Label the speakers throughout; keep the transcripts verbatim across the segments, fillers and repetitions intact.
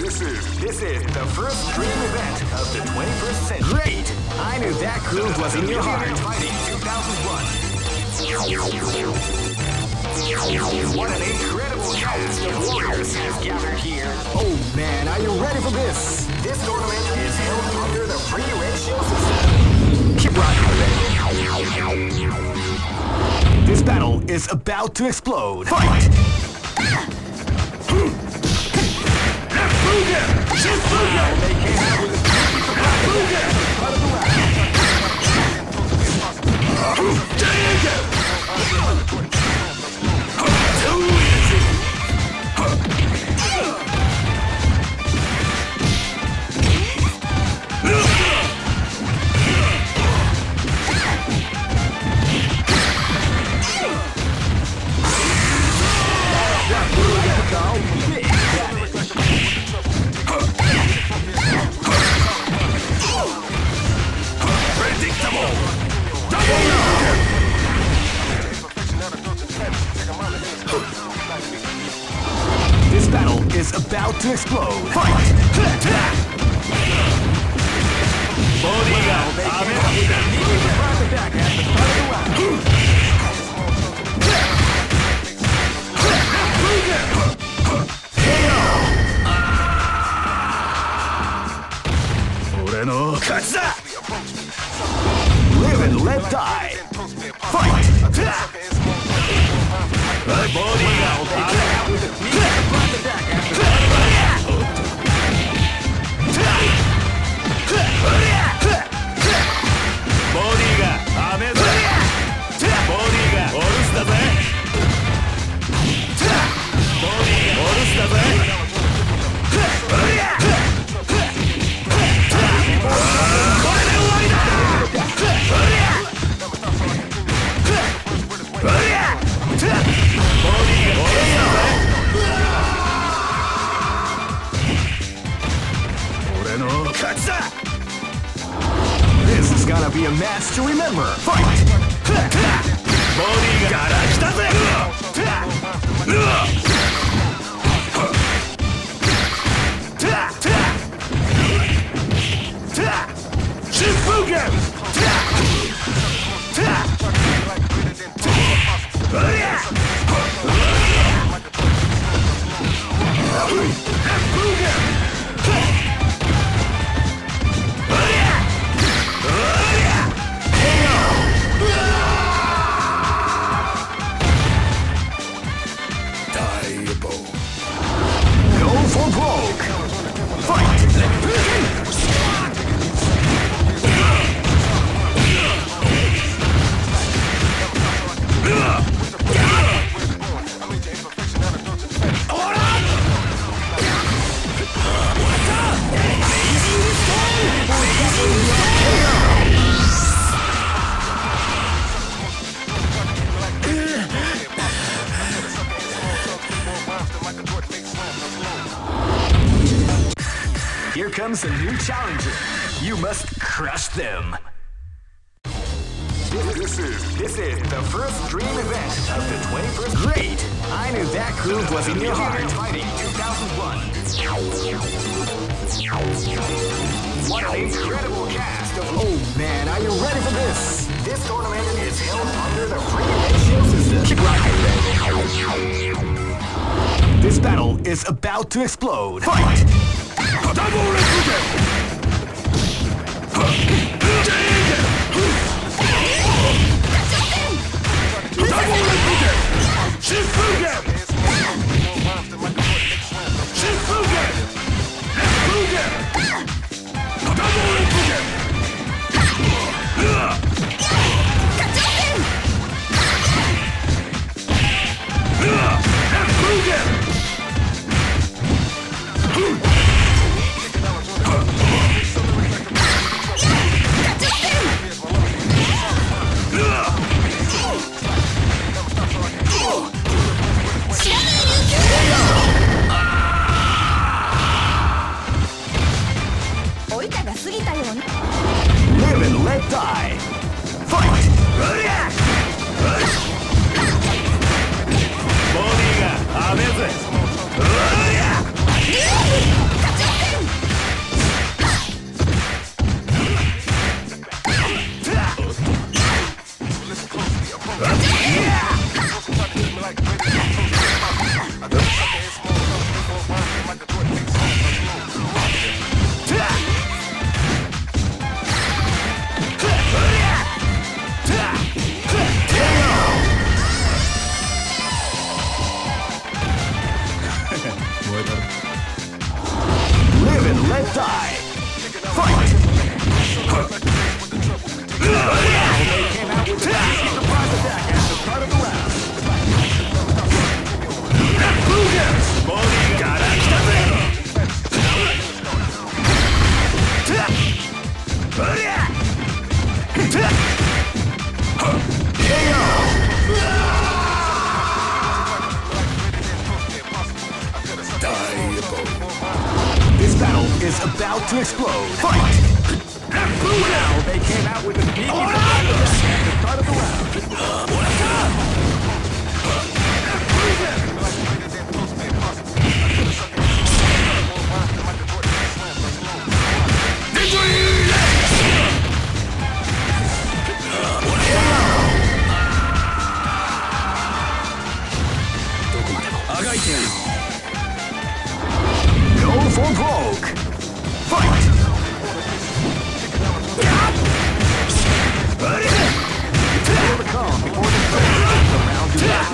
Speaker 1: This is this is the first dream event of the twenty-first century. Great! I knew that groove was in your heart. Fighting two thousand one. What an incredible cast of warriors has gathered here. Oh man, are you ready for this? This tournament is held under the free ratio system. Keep rocking. This battle is about to explode. Fight! This battle is about to explode. Fight! Live and let die. Fight! This is gonna be a match to remember. Fight! Here comes a new challenger. You must crush them. This is this is the first dream event of the twenty-first. Great! I knew that groove was in your heart. Fighting two thousand one. What an incredible cast of. Oh man, are you ready for this? This tournament is held under the free ratio system. Keep rocking. This battle is about to explode. Fight! Double Live and let die. Fight! Bodyが破滅。 battle is about to explode. Fight! Now they came out with a sneaky surprise at the start of the round. Go for broke. Fight! Overcome before the round is out.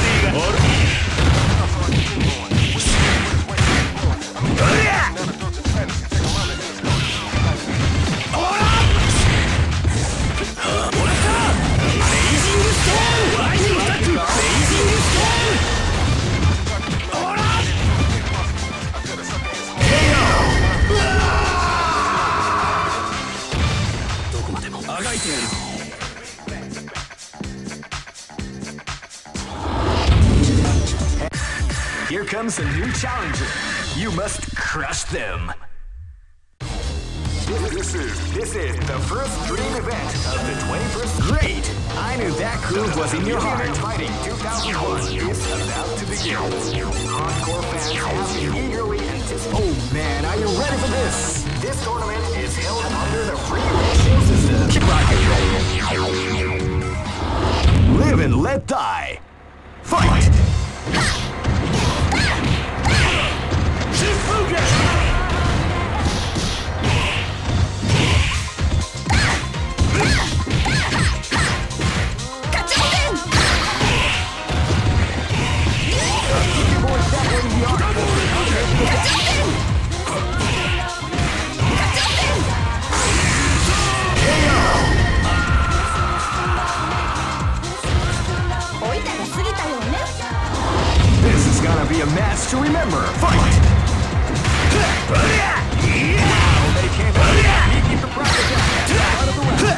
Speaker 1: Here comes a new challenger. You must crush them. This is this is the first dream event of the twenty-first. Great! I knew that groove was in your heart. Fighting two thousand one is about to begin. Hardcore fans have been eagerly anticipating. Oh man, are you ready for this? This tournament is held under the free ratio system. Keep rocking, ready. Live and let die. Fight! This is gonna be a match to remember. Fight! Wow, they came out. He keep the practice out of the round.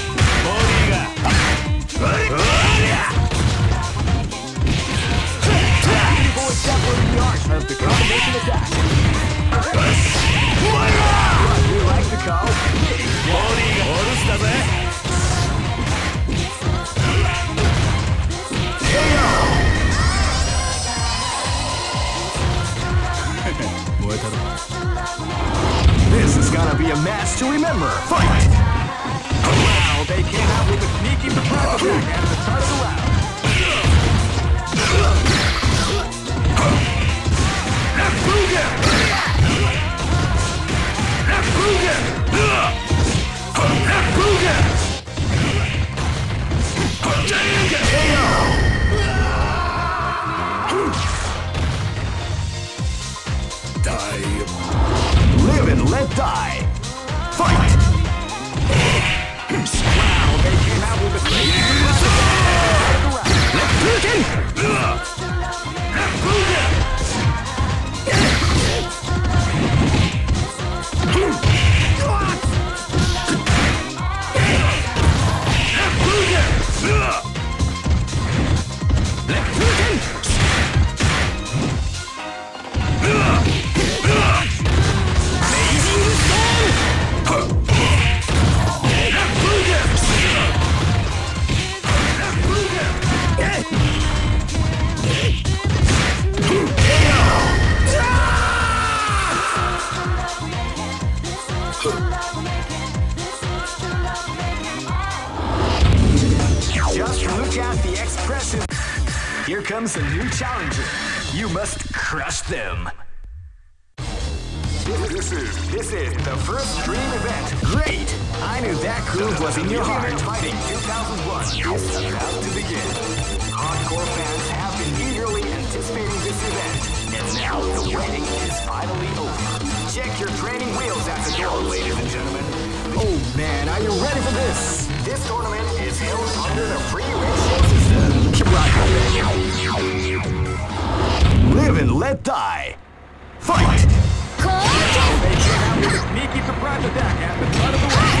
Speaker 1: Boy, separating the arc of the combination attack. You like the call? This is gonna be a match to remember. Fight! Wow, they came out with a sneaky surprise attack at the start of the round. Live and let die. Fight! Wow, they came out with a great Just look at the expression. Here comes a new challenger. You must crush them. This is this is the first dream event. Great! I knew that groove was in your heart. Fighting two thousand one is about to begin. Hardcore fans have been eagerly anticipating this event, and now the waiting is finally over. Check your training wheels at the door, ladies and gentlemen. Oh man, are you ready for this? This tournament is held under the free ratio system. Keep rocking. Live and let die. Fight! They came out with a sneaky surprise attack at the start of the round.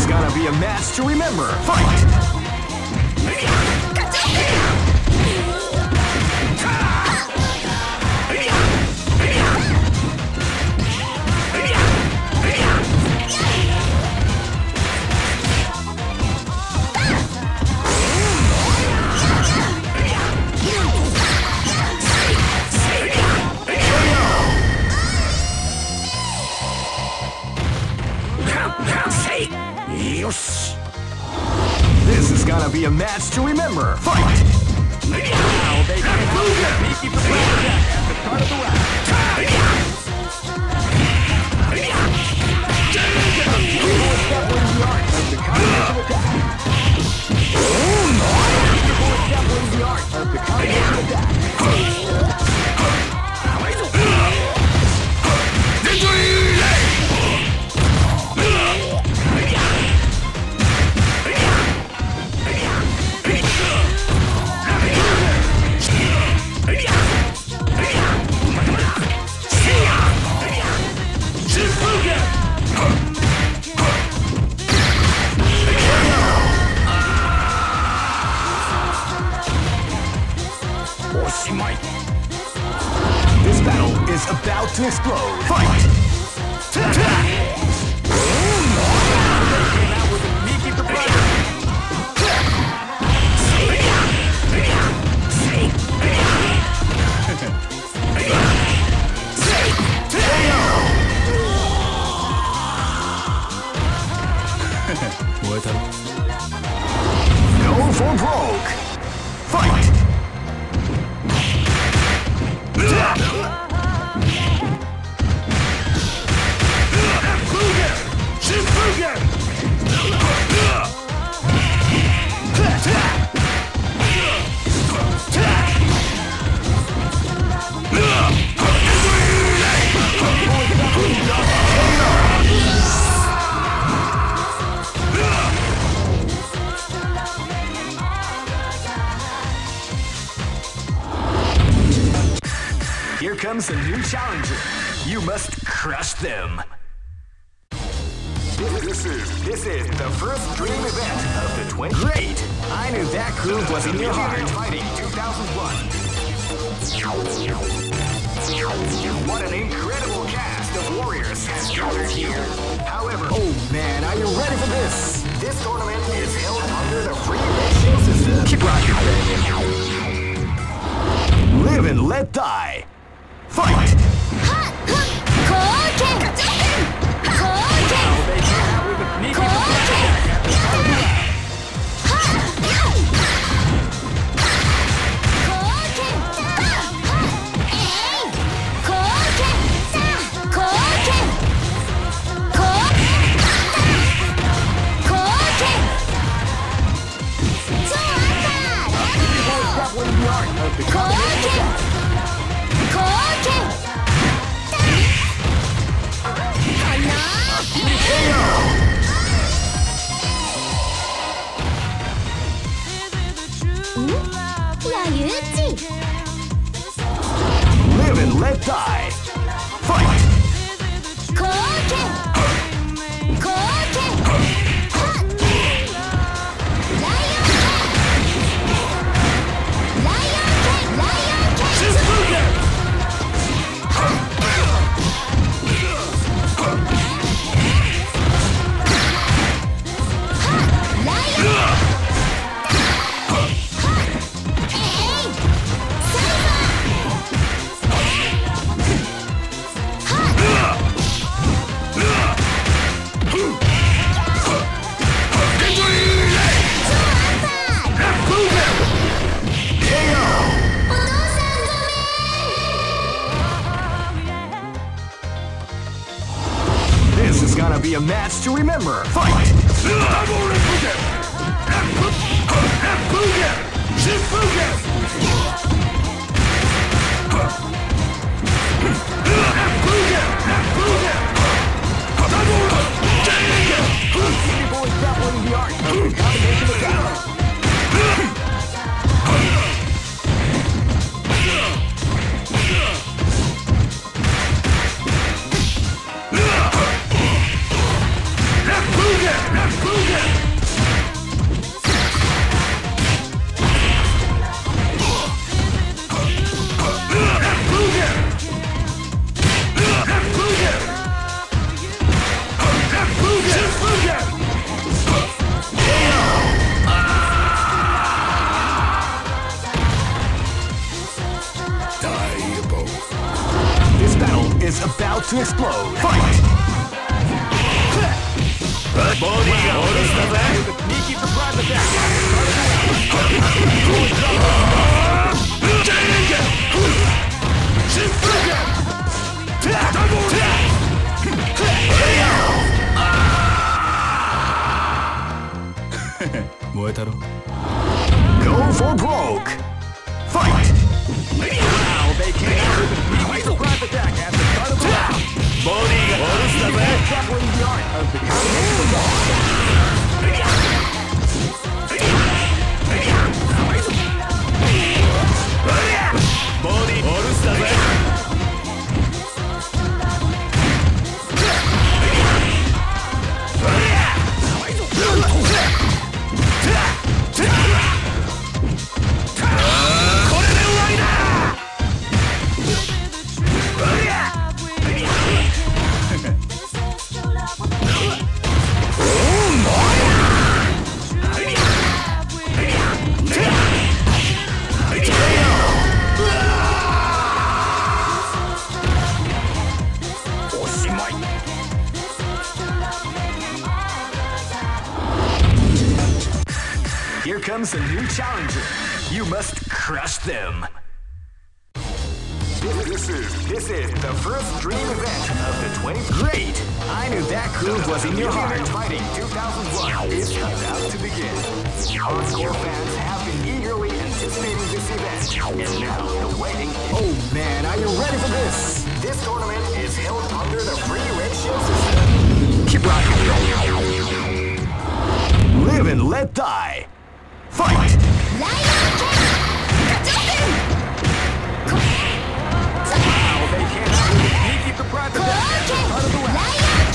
Speaker 1: is gonna be a match to remember. Fight! This is gonna be a match to remember. Fight! Now they can move it. Peaky Professor at the start of the round. The combination attack. The art of the combination attack. This battle is about to explode. Fight! Go for broke. Fight! Here comes a new challenger. You must crush them. This is this is the first dream event of the twenty. Great! I knew that groove was in your heart. Fighting two thousand one. What an incredible cast of warriors has gathered here. However, oh man, are you ready for this? This tournament is held under the free ratio system. Keep rocking, baby. Live and let die. Fight! Live and let die. Fight! This is gonna be a match to remember. Fight! Booga! about to explode. Fight! Bodyが下ろしたぜ。Sneaky surprise attack. Go for broke. Fight! Wow, they came out with a sneaky surprise attack at the start of the round. Bodyが下ろしたぜ。Tackling the art of the combination of balls. Body 下ろしたぜ。Here comes a new challenger. You must crush them. This, this is this is the first dream event of the twentieth. Great! I knew that groove was in your heart. Fighting two thousand one is about to begin. Hardcore fans have been eagerly anticipating this event, and now the waiting. Oh man, are you ready for this? This tournament is held under the free ratio system. Keep rocking. Live and let die. Fight! Wow, they came out with a sneaky surprise attack at the start of the round.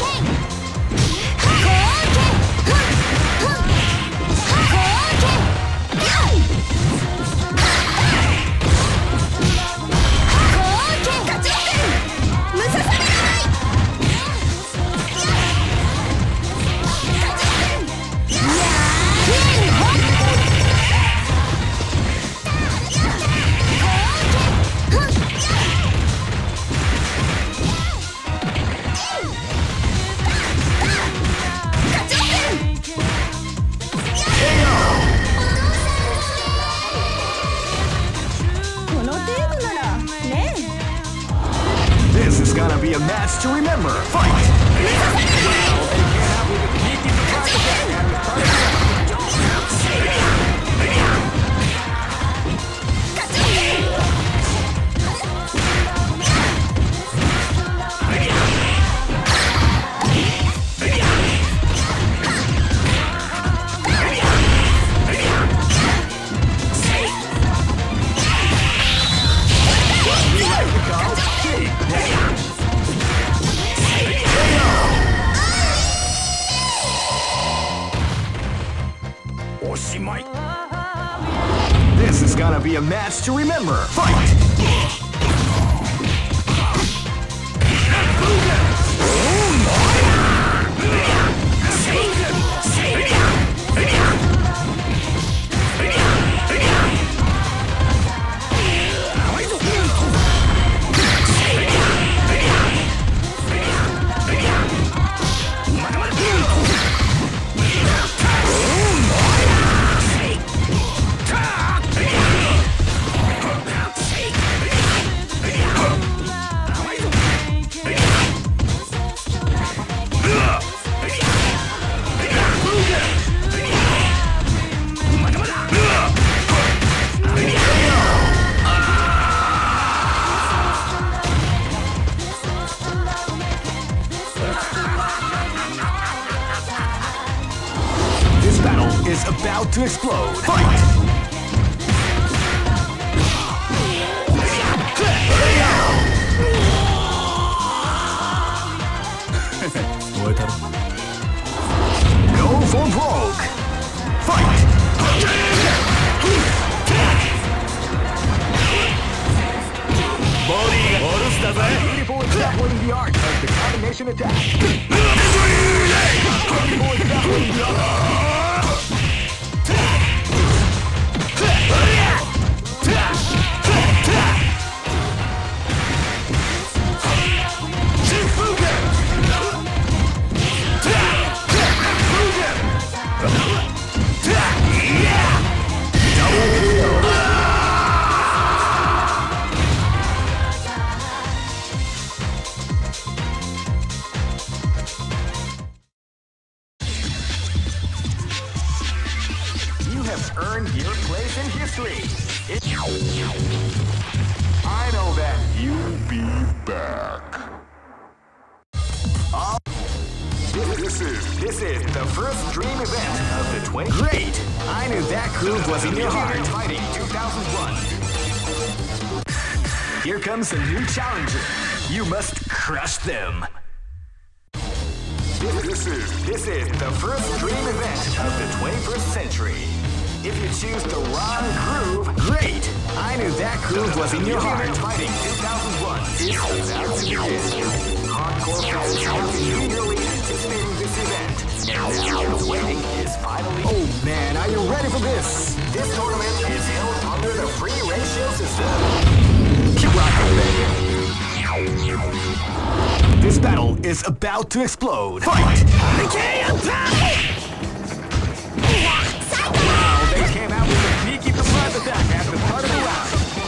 Speaker 1: This is gonna be a match to remember. Fight! Wow, they came out with a sneaky surprise attack at the start of the round. This is gonna be a match to remember. Fight! Is about to explode. Fight! Go for broke. Fight! Body beautiful exampling the art of the combination attack. Beautiful exampling the art. Wow, have earned your place in history. It... I know that you'll be back. Uh, this is this is the first dream event of the twenty. Great! I knew that groove was in your heart. Fighting two thousand one. Here comes a new challenger. You must crush them. This is this is the first dream event of the twenty-first century. If you choose the wrong groove, great! I knew that groove was in your heart. Fighting two thousand one is about to begin. Hardcore fans have been eagerly anticipating this event. Now the waiting is finally... Oh man, are you ready for this? This tournament is held under the free ratio system. Keep rocking, baby. This battle is about to explode. Fight! Wow, they came out with a sneaky surprise attack at the start of the round.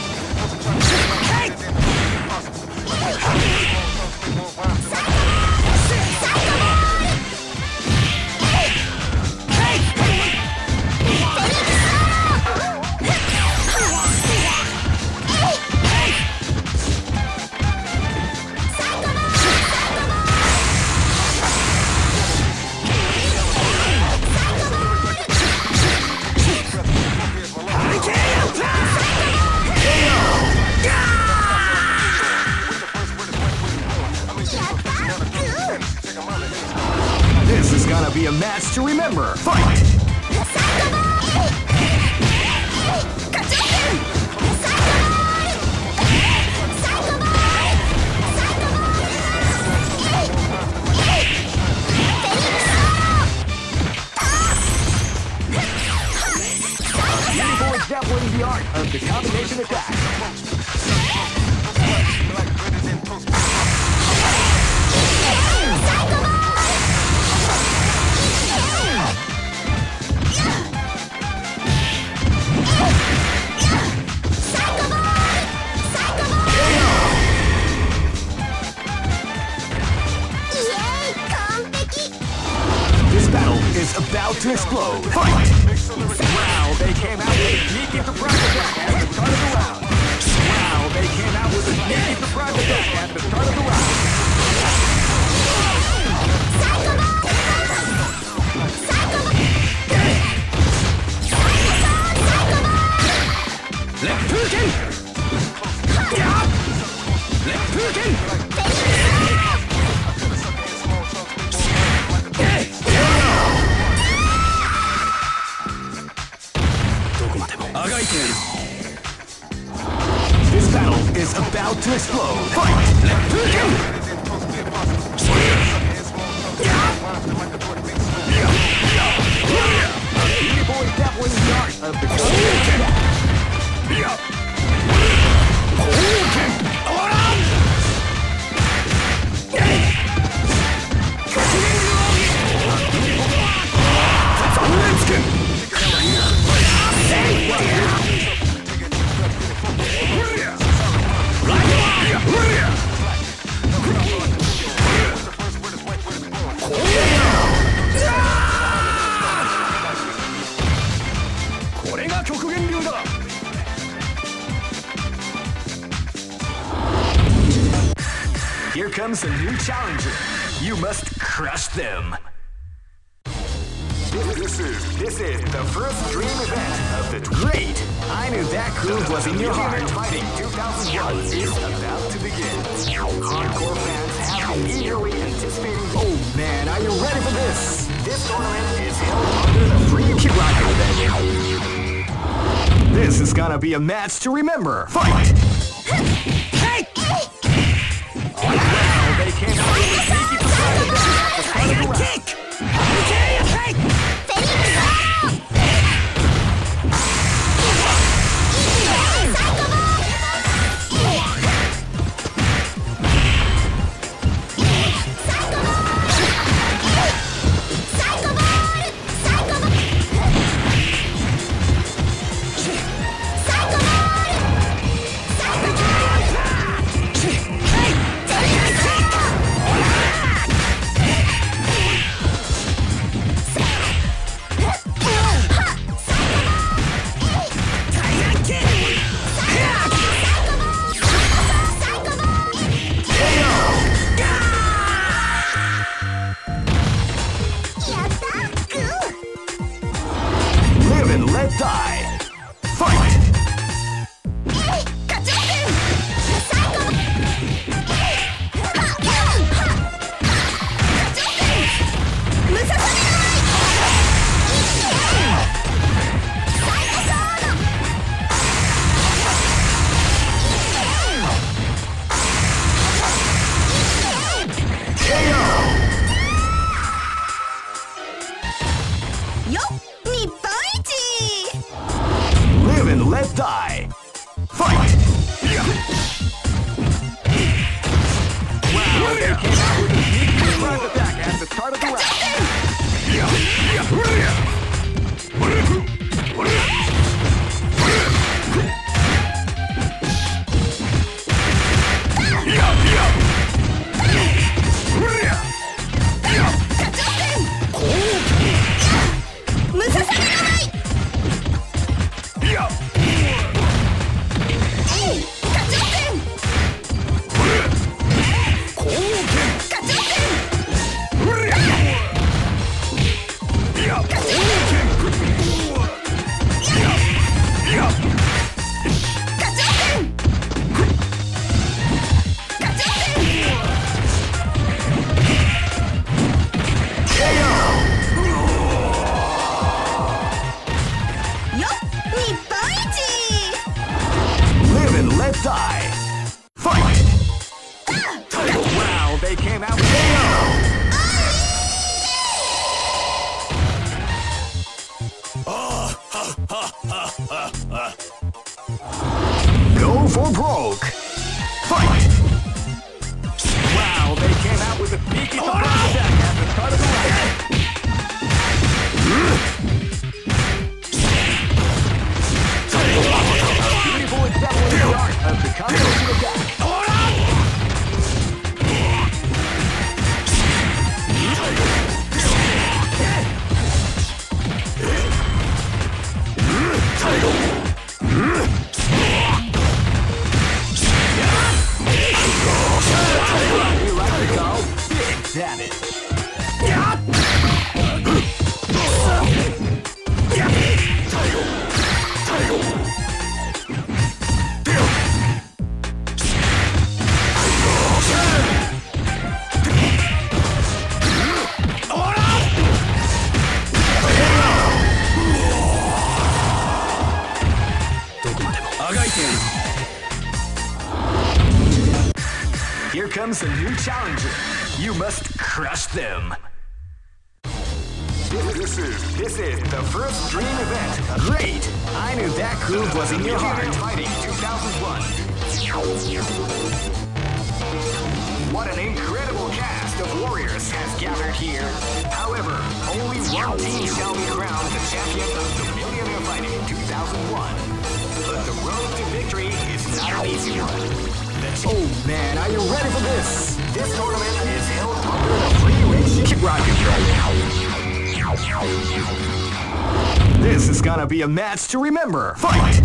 Speaker 1: This is gonna be a match to remember. Fight! A beautiful example in the art of the combination attack. Is about to explode. Fight! Wow, they came out with a sneaky surprise attack at the start of the round. Wow, they came out with a sneaky surprise attack at the start of the round. Left Putin! Left Putin! This battle is about to explode. Fight! Beautiful example in the art of the Here comes a new challenger. You must crush them. This is this is the first dream event of the great. I knew that groove was in your heart. Fighting two thousand one is about to begin. Hardcore fans have been eagerly anticipating. Oh man, are you ready for this? This tournament is held under the free. Keep rocking, baby. This is gonna be a match to remember. Fight! Hey! Wow, they came out with a sneaky surprise attack at the start of the round. and let die. Fight! Live and let die. Fight! Wow, they came out with a sneaky surprise attack at the start of the round. Live and let die. Fight! Wow, they came out with K O. Go for broke. Fight! Wow, they came out with a sneaky surprise attack at the start of the round. Beautiful example in the art of the combination attack. You like to go big damage. Here comes a new challenger. You must crush them. This is this is the first dream event. Great! I knew that groove was in your heart. Fighting two thousand one. What an incredible cast of warriors has gathered here. However, only one team shall be crowned the champion of the Millionaire Fighting two thousand one. But the road to victory is not an easy one. Oh man, are you ready for this? This tournament is held under the free ratio. Keep rocking. This is gonna be a match to remember. Fight!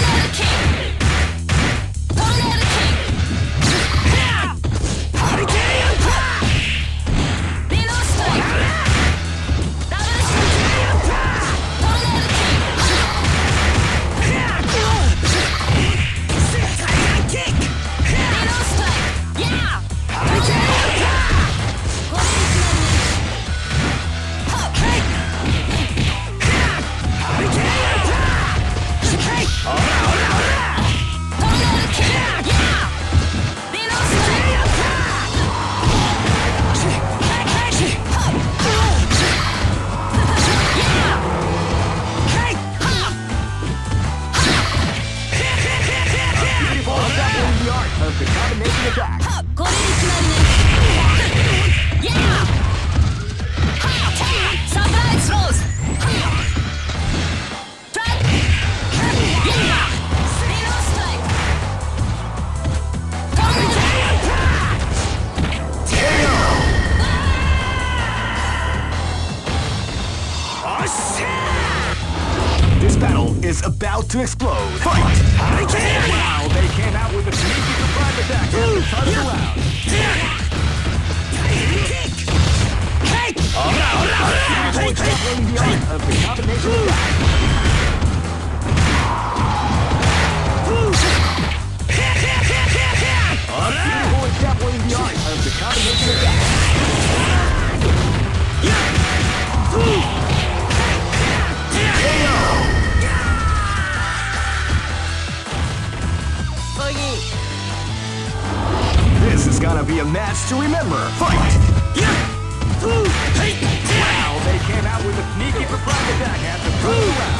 Speaker 1: The combination attack. Surprise throws. This battle is about to explode. Fight! Wow, they came out with a sneaky surprise attack at the start of the round. Now it's doubling the art of the combination attack. match to remember. Fight! Wow, they came out with a sneaky surprise attack at the first round.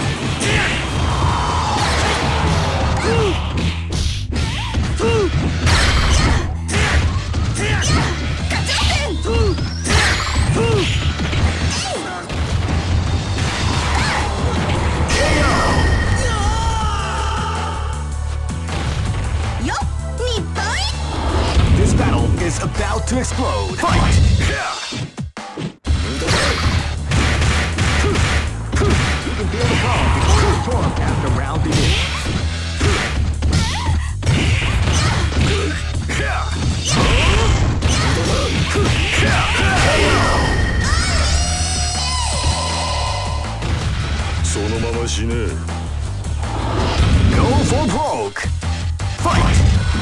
Speaker 1: This battle is about to explode. Fight! You can feel the calm before the storm as the round begins.
Speaker 2: そのまま死ね。
Speaker 1: Go for broke. Fight!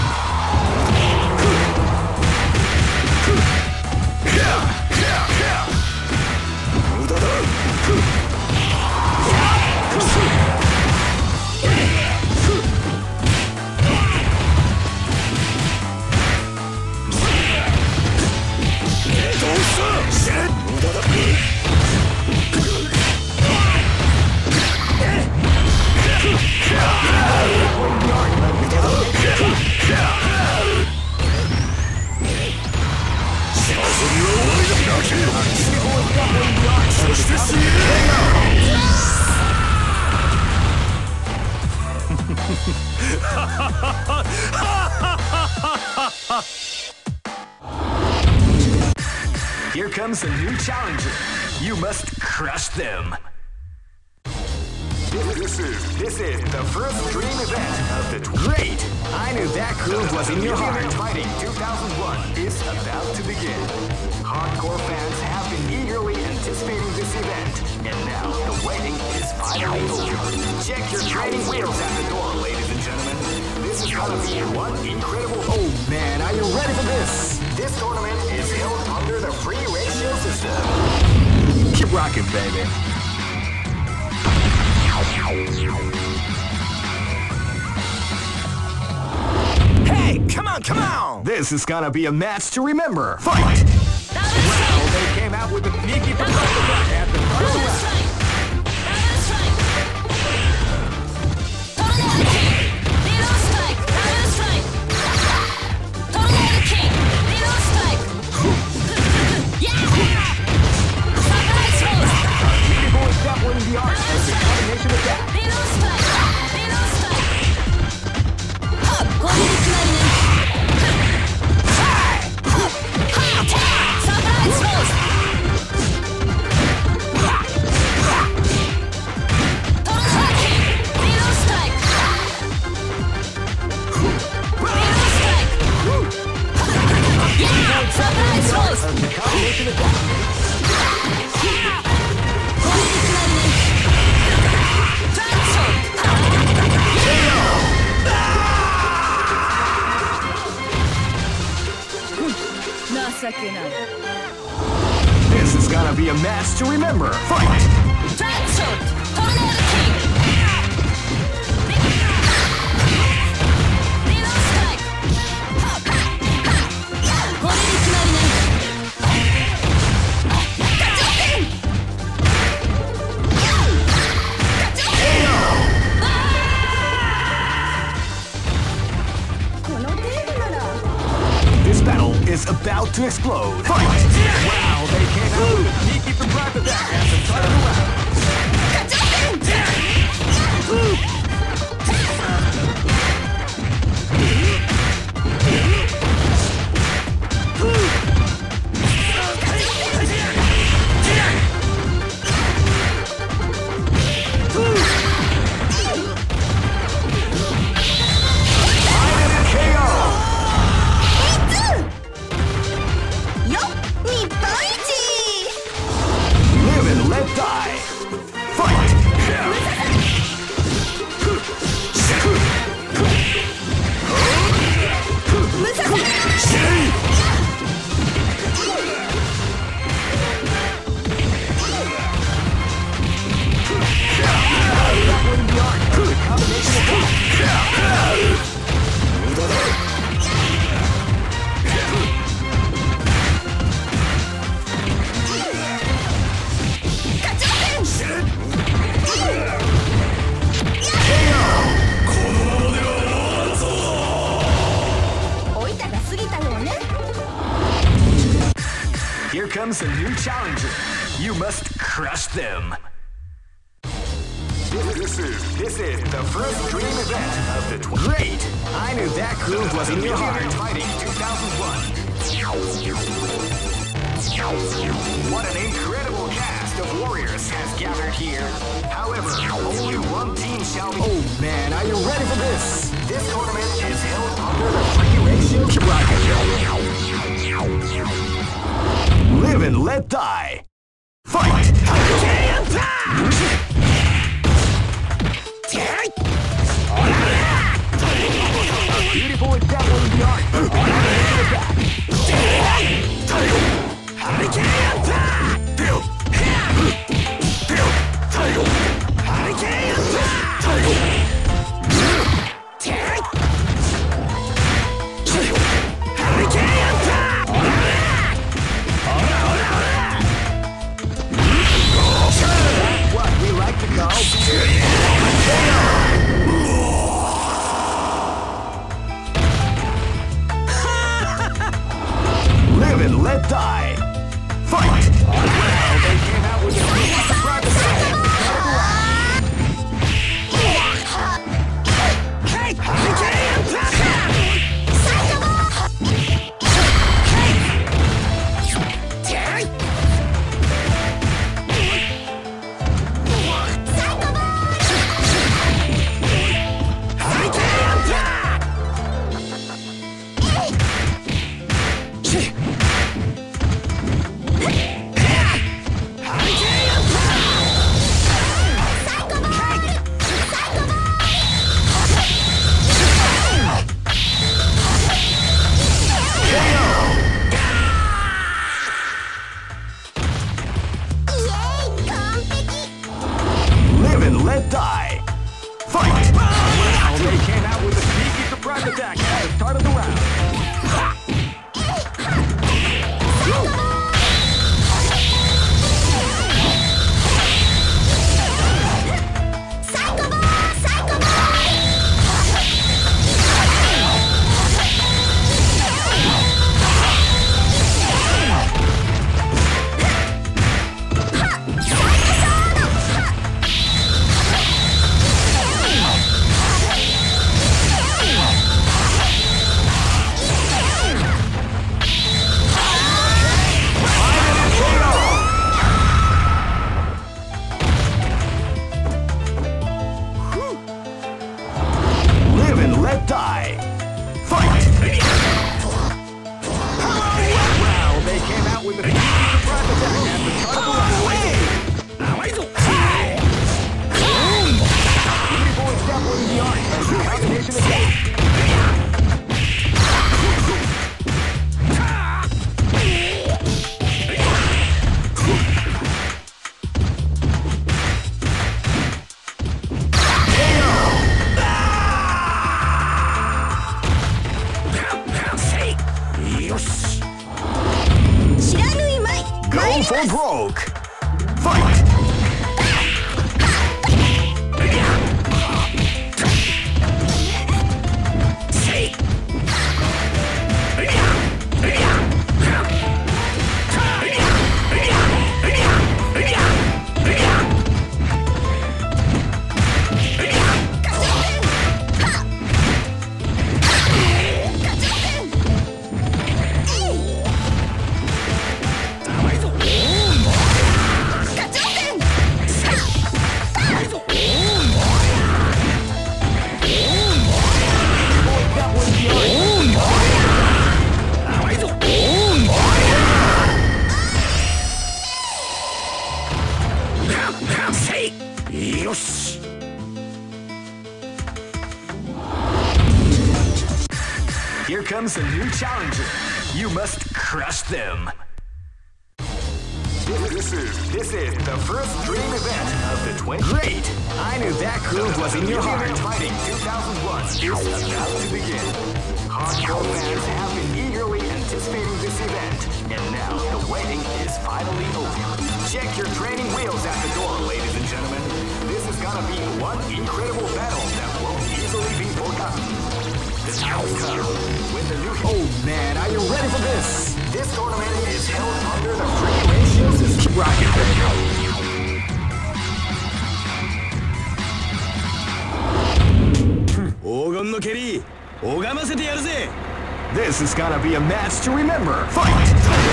Speaker 1: Here comes a new challenger. You must crush them. This is this is the first dream event of the great. I knew that groove was in your heart. Fighting two thousand one is about to begin. Hardcore fans have been eagerly anticipating this event, and now the waiting is finally over. Check your training wheels at the door, ladies and gentlemen. This is gonna be one incredible. Oh man, are you ready for this? This tournament is held under the free ratio system. Keep rocking, baby. Hey, come on, come on! This is gonna be a match to remember. Fight! Wow, they came out with a sneaky surprise attack at the first round. Definitely the art of the combination attack. The combination attack. This is gonna be a match to remember. Fight! This battle is about to explode. Fight! Wow, they came out with a sneaky surprise attack at the start of the round. K O! a new challenger. You must crush them. This is this is the first dream event of the tw- Great! I knew that groove was in your heart. Fighting two thousand one. What an incredible cast of warriors has gathered here. However, only one team shall be. Oh man, are you ready for this? This tournament is held under the free ratio. Live and let die. Fight! Beautiful with that one in the art. Hurricane attack! Hurricane what we like to call live and let die. Fight! Well, they came out with a surprise attack. For broke. Fight! Here comes a new challenger. You must crush them. This is this is the first dream event of the twenty. Great! I knew that groove was in your heart. Fighting two thousand one is about to begin. Hardcore fans have been eagerly anticipating this event, and now the waiting is finally over. Check your training wheels at the door, ladies and gentlemen. This is gonna be one incredible battle that won't easily be forgotten. The time has come when the new. Oh man, are you ready for this? This tournament is held under the free range Keep rocking, baby. This is gonna be a match to remember. Fight!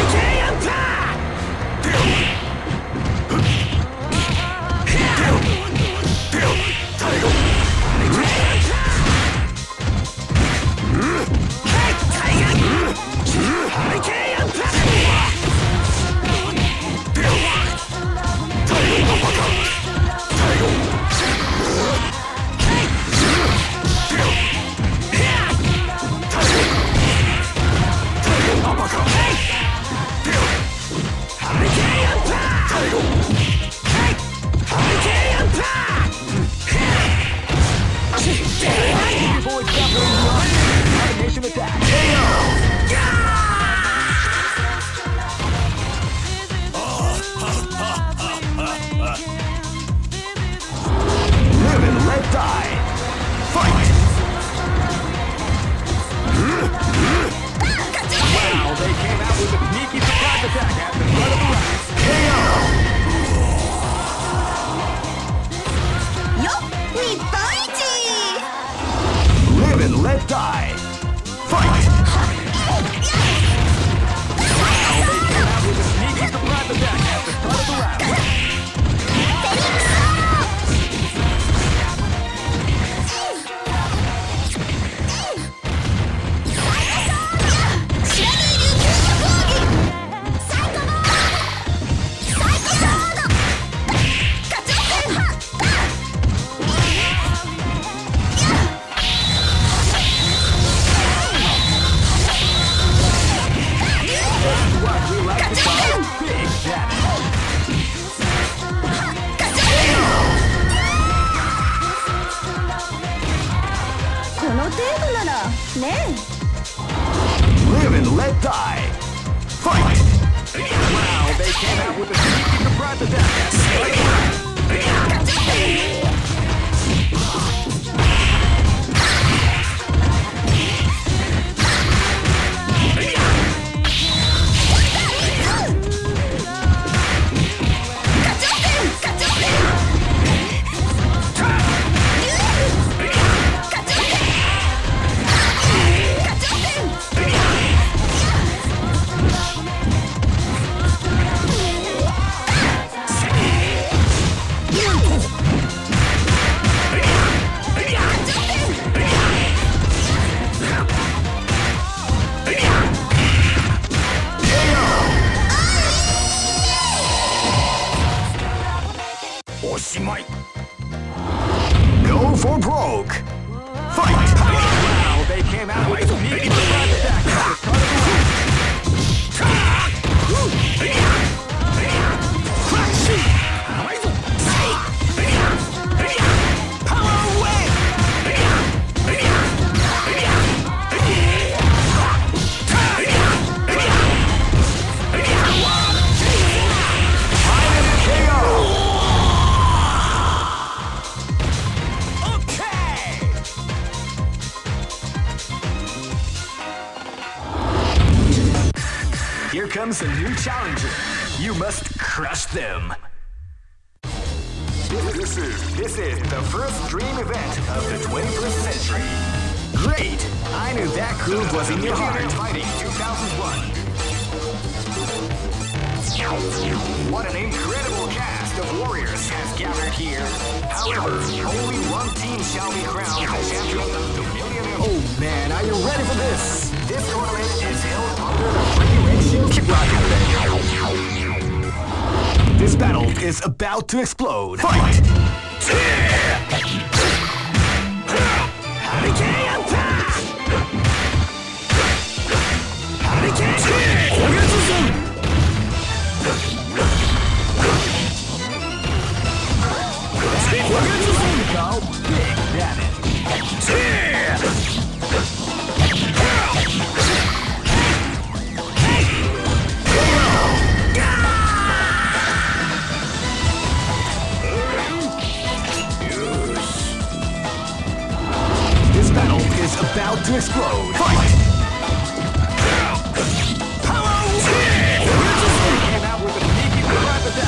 Speaker 1: Live and let die. Fight! Wow, they came out with a sneaky surprise attack. Go for broke. Fight! Wow, they came out with a sneaky surprise attack at the start of the round. Power away! K O! Here comes a new challenger. You must crush them. This, this is this is the first dream event of the twenty-first century. Great! I knew that groove was in your heart. Fighting two thousand one. What an incredible cast of warriors has gathered here. However, only one team shall be crowned the champion of the Millionaire. Oh man, are you ready for this? This tournament is held under the free ratio. Keep rocking, baby. This battle is about to explode. Fight! Hurricane attack! Hurricane! Go big damage. This battle is about to explode. Fight! Power! Came out with a sneaky surprise attack.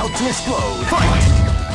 Speaker 1: about to explode. Fight!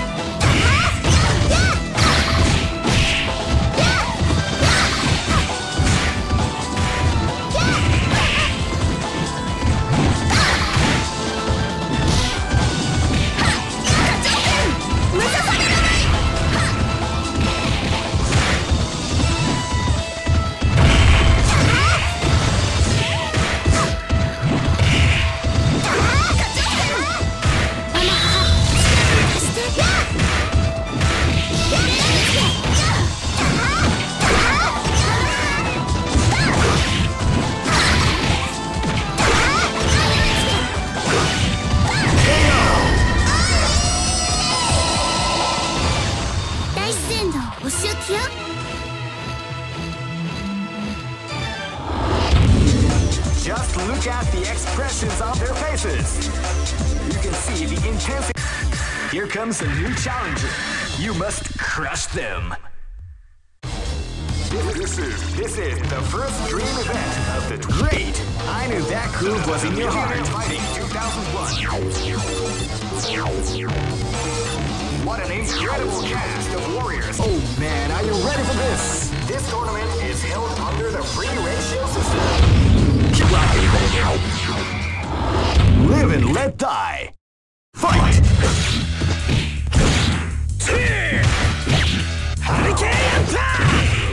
Speaker 1: Just look at the expressions on their faces. You can see the intensity. Here comes a new challenger. You must crush them. This is this is the first dream event of the great. I knew that groove was in your heart. Fighting two thousand one. What an incredible cast of warriors. Oh man, are you ready for this? This tournament is held under the free ratio system. Live and let die. Fight! Hurricane attack!